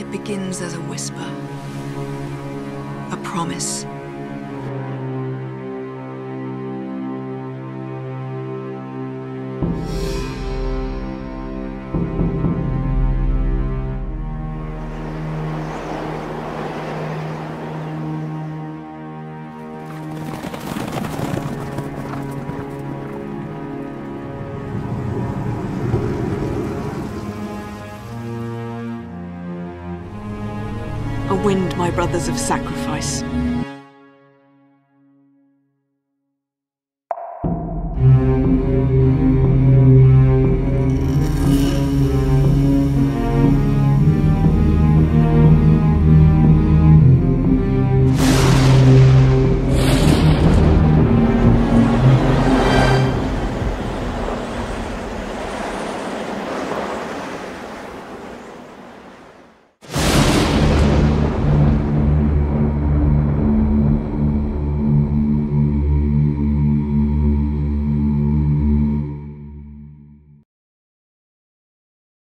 It begins as a whisper, a promise. A wind, my brothers, of sacrifice.